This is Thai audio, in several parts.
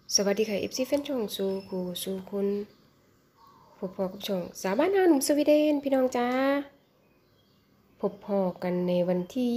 สวัสดีค่ะFCแฟนช่องสู่คูสู่คุณพบพอกับช่องสาวบ้านนาหนุ่มสวีเดนพี่น้องจ้าพบพอกันในวันที่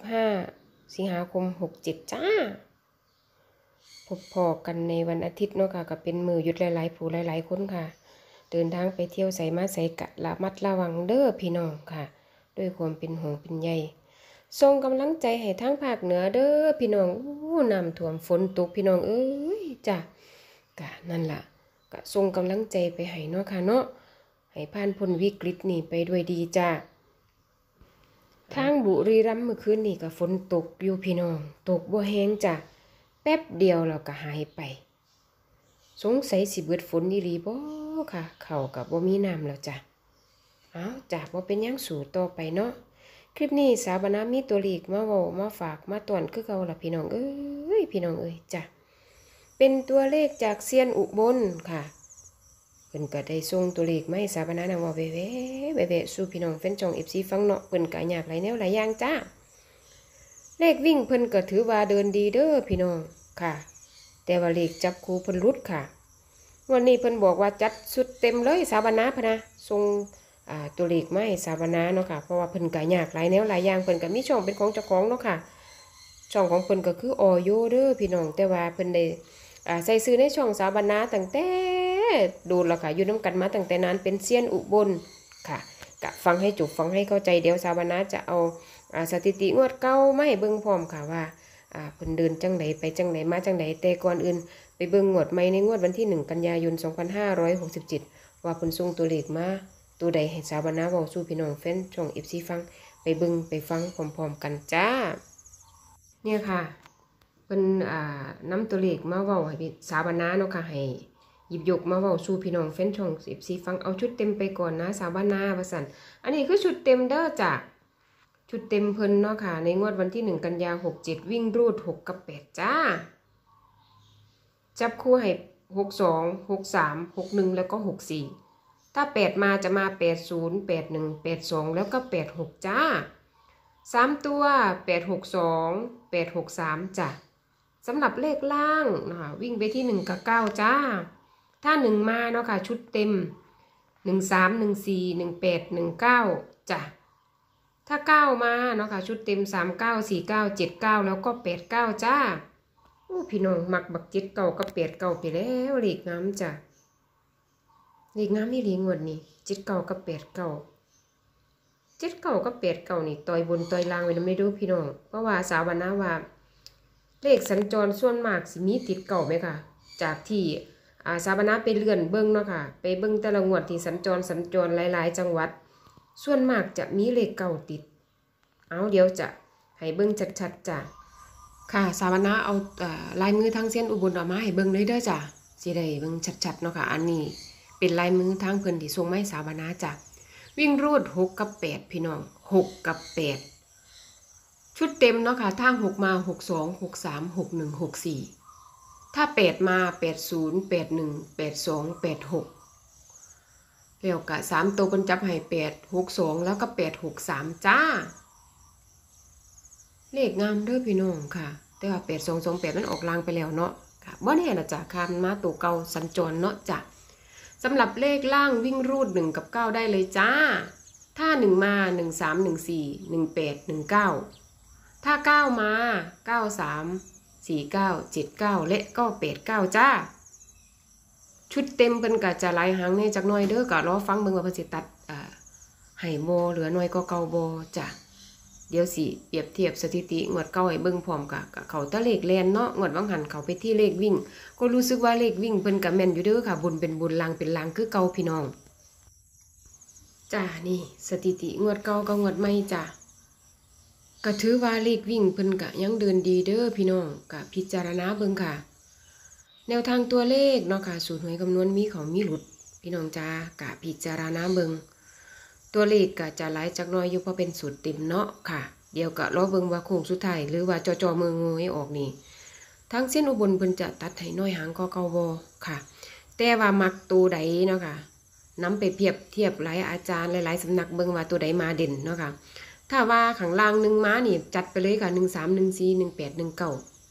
25สิงหาคม67จ้าพบพอกันในวันอาทิตย์เนาะค่ะก็เป็นมือหยุดหลายๆผู้หลายๆคนค่ะเดินทางไปเที่ยวใส่มาใส่กะระมัดระวังเด้อพี่น้องค่ะด้วยความเป็นห่วงเป็นใยส่งกำลังใจให้ทั้งภาคเหนือเด้อพี่น้องน้ำท่วมฝนตกพี่น้องเอ้ยจ้ากะนั่นล่ะก็ส่งกำลังใจไปให้เนาะค่ะเนาะให้ผ่านพ้นวิกฤตนี้ไปด้วยดีจ้าทางบุรีรัมย์เมื่อคืนนี่ก็ฝนตกอยู่พี่น้องตกบ่แห้งจ้ะแป๊บเดียวแล้วก็หายไปสงสัยสิเบิดฝนอีหลีบ่ค่ะเข้ากับบ่มีน้ำแล้วจ้ะเอาจ้ะบ่เป็นหยังสู่ต่อไปเนาะคลิปนี้สาวบรรณามีตัวเลขมาเว้ามาฝากมาตอนคือเก่าล่ะพี่น้องเอ้ยพี่น้องเอ้ยจ้ะเป็นตัวเลขจากเซียนอุบลค่ะเพิ่นก็ได้ส่งตัวเลขมาให้สาวบรรณานำเว้าแว่ๆสู่พี่น้องแฟนช่อง FC ฟังเนาะเพิ่นก็ยากหลายแนวหลายอย่างจ้าเลขวิ่งเพิ่นก็ถือว่าเดินดีเด้อพี่น้องค่ะแต่ว่าเลขจับคู่เพิ่นหลุดค่ะวันนี้เพิ่นบอกว่าจัดสุดเต็มเลยสาวบรรณาพะนะส่งตัวเลขมาให้สาวบรรณาเนาะค่ะเพราะว่าเพิ่นก็ยากหลายแนวหลายอย่างเพิ่นก็มีช่องเป็นของเจ้าของเนาะค่ะช่องของเพิ่นก็คือออโยเด้อพี่น้องแต่ว่าเพิ่นได้ใส่ซื้อในช่องสาวบรรณาตั้งแต่โดนแล้วค่ะอยู่น้ำกันมาตั้งแต่นานเป็นเซียนอุบลค่ะกะฟังให้จบฟังให้เข้าใจเดี๋ยวสาวบรรณาจะเอาสถิติงวดเก่ามาให้เบิ่งพร้อมค่ะว่าเพิ่นเดินจังไดไปจังไดมาจังไดแต่ก่อนอื่นไปเบิ่งงวดใหม่ในงวดวันที่1 กันยายน 2567ว่าเพิ่นส่งตัวเลขมาตัวใดให้สาวบรรณาเว้าสู่พี่น้องแฟนช่อง FC ฟังไปเบิ่งไปฟังพร้อมๆกันจ้าเนี่ยค่ะเพิ่นนำตัวเลขมาเว้าให้สาวบรรณาเนาะค่ะให้หยิบยกมาเว้าสู่พี่น้องแฟนช่อง FC ฟังเอาชุดเต็มไปก่อนนะสาวบรรณาว่าซั่นอันนี้คือชุดเต็มเด้อจ้ะชุดเต็มเพิ่นเนาะค่ะในงวดวันที่1 กันยา67วิ่งรูด6กับ8จ้าจับคู่ให้62 63 61แล้วก็64ถ้า8มาจะมา80 81 82แล้วก็86จ้า3ตัว862 863จ้ะสำหรับเลขล่างนะคะวิ่งไปที่1กับ9จ้าถ้า1มาเนาะค่ะชุดเต็ม13 14 18 19จ้ะถ้า9มาเนาะค่ะชุดเต็ม39 49 79แล้วก็89จ้าโอ้พี่น้องมักบัก7 9กับ8 9ไปแล้วเลขงามจ้ะเลขงามอีหลีงวดนี้7 9กับ8 9 7 9กับ8 9นี่ต่อยบนต่อยล่างไว้นำได้ดูพี่น้องเพราะว่าสาวบรรณาว่าเลขสัญจรส่วนมากสิมีติดเก่าไหมค่ะจากที่สาวบรรณาไปเลื่อนเบิ่งเนาะค่ะไปเบิ่งแต่ละงวดที่สัญจรหลายๆจังหวัดส่วนมากจะมีเลขเก่าติดเอาเดี๋ยวจะให้เบิ่งชัดๆจ้ะค่ะสาวบรรณาเอาลายมือทางเส้นอุบลออกมาให้เบิ่งเลยเด้อจ้ะสิได้เบิ่งชัดๆเนาะค่ะอันนี้เป็นลายมือทางเพิ่นที่ส่งมาให้สาวบรรณาจ้ะวิ่งรูด6กับ8พี่น้อง6กับ8ชุดเต็มเนาะค่ะทาง6มา62 63 61 64ถ้า8มา80 81 82 86แล้วก็3ตัวเพิ่นจับให้8 62แล้วก็8 63จ้าเลขงามเด้อพี่น้องค่ะแต่ว่า8 2 2 8มันออกลางไปแล้วเนาะค่ะบ่แน่ล่ะจ้ะคันมาตัวเก่าสัญจรเนาะจ้ะสำหรับเลขล่างวิ่งรูด1กับ9ได้เลยจ้าถ้า1มา1 3 1 4 1 8 1 9ถ้า9มา9 3 4 9 7 9และก็8 9จ้าชุดเต็มเพิ่นก็จะหลายหางแน่จักหน่อยเด้อก็รอฟังเบิ่งว่าเพิ่นสิตัดให้บ่เหลือน้อยก็เก่าบ่จ้ะเดี๋ยวสิเปรียบเทียบสถิติงวดเก่าให้เบิ่งพร้อมกับเขาตะเลขแลนเนาะงวดวังหันเขาไปที่เลขวิ่งก็รู้สึกว่าเลขวิ่งเพิ่นก็แม่นอยู่เด้อค่ะบุญเป็นบุญลางเป็นลางคือเก่าพี่น้องจ้านี่สถิติงวดเก่ากับงวดใหม่จ้ะก็ถือว่าเลขวิ่งเพิ่นก็ยังเดินดีเด้อพี่น้องก็พิจารณาเบิ่งค่ะแนวทางตัวเลขเนาะค่ะสูตรหวยคำนวณมีเขามีหลุดพี่น้องจ้าก็พิจารณาเบิ่งตัวเลขก็จะหลายจักหน่อยอยู่เพราะเป็นสูตรเต็มเนาะค่ะเดี๋ยวก็รอเบิ่งว่าโค้งสุดท้ายหรือว่าจอมืองูให้ออกนี่ทั้งเส้นอุบลเพิ่นจะตัดให้น้อยหางก็เก่าบ่ค่ะแต่ว่ามักตัวใดเนาะค่ะนำไปเปรียบเทียบหลายอาจารย์หลายๆสำนักเบิ่งว่าตัวใดมาเด่นเนาะค่ะถ้าว่าข้างล่าง1มานี่จัดไปเลยค่ะ1 3 1 4 1 8 1 9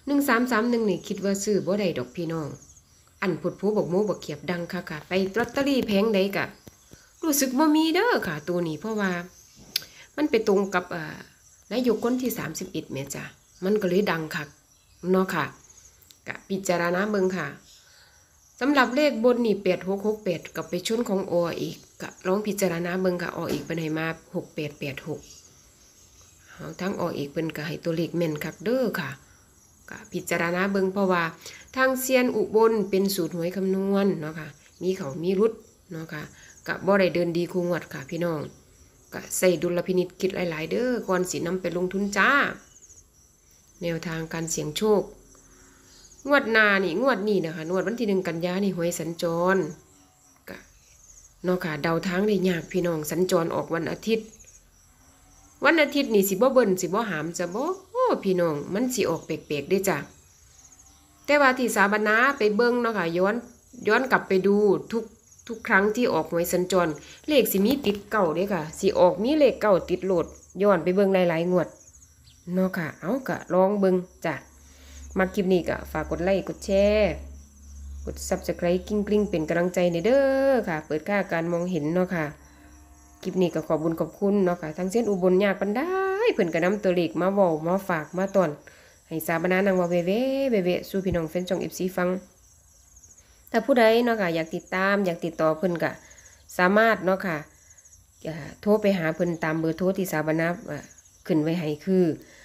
1331นี่คิดว่าซื้อบ่ได้ดอกพี่น้องอันพุดผู้บอกหมูบอกเขียบดังค่ะไปลอตเตอรี่แผงใดกะรู้สึกบ่มีเด้อค่ะตัวนี้เพราะว่ามันไปตรงกับนายกคนที่31แม่จ้ะมันก็เลยดังค่ะเนาะค่ะกะพิจารณาเบิ่งค่ะสำหรับเลขบนนี่8668กับไปชนของออีกกะลองพิจารณาเบิ่งค่ะออีกเป็นให้มา6886เอาทั้งออีกเป็นก็ให้ตัวเลขแม่นคักเด้อค่ะก็พิจารณาเบิ่งเพราะว่าทางเซียนอุบลเป็นสูตรหวยคำนวณเนาะค่ะมีเขามีรุดเนาะค่ะกะบ่ได้เดินดีคู่งวดค่ะพี่น้องก็ใส่ดุลพินิจคิดหลายๆเด้อก่อนสินำไปลงทุนจ้าแนวทางการเสี่ยงโชคงวดหน้านี่งวดนี้นะคะงวดวันที่1 กันยายนนี่หวยสัญจรก็เนาะค่ะเดาทางได้ยากพี่น้องสัญจรออกวันอาทิตย์นี่สิบ่เบิ่นสิบ่หามจะบ่พี่น้องมันสิออกแปลกๆเด้จ้ะแต่ว่าที่สาบานาไปเบิ่งเนาะค่ะย้อนกลับไปดูทุกครั้งที่ออกหวยสัญจรเลขสิมีติดเก่าเด้ค่ะสิออกมีเลขเก่าติดโหลดย้อนไปเบิ่งหลายๆงวดเนาะค่ะเอาก็ลองเบิ่งจ้ะมาคลิปนี้ก็ฝากกดไลค์กดแชร์กด Subscribe กริ๊งๆเป็นกำลังใจในเด้อค่ะเปิดค่าการมองเห็นเนาะค่ะคลิปนี้ก็ขอบคุณเนาะค่ะทั้งเส้นอุบลยากปานใดเพิ่นก็นำตัวเลขมาเว้ามาฝากมาตอนให้สาบานานางว่าเว่สู่พี่น้องแฟนช่อง FC ฟังถ้าผู้ใดเนาะค่ะอยากติดตามอยากติดต่อเพิ่นก็สามารถเนาะค่ะโทรไปหาเพิ่นตามเบอร์โทรที่สาบานาขึ้นไว้ให้คือ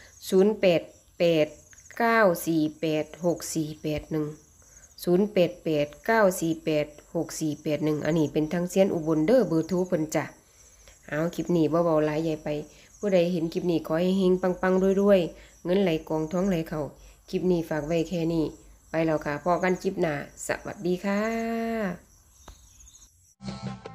0889486481 อันนี้เป็นทางเซียนอุบลเด้อเบอร์โทรเพิ่นจ้ะเอาคลิปนี้บ่เบาหลายใหญ่ไปผู้ใดเห็นคลิปนี้ขอให้เฮงปังๆรวยๆเงินไหลกองท้องไหลเข้าคลิปนี้ฝากไว้แค่นี้ไปแล้วค่ะพอกันคลิปหน้าสวัสดีค่ะ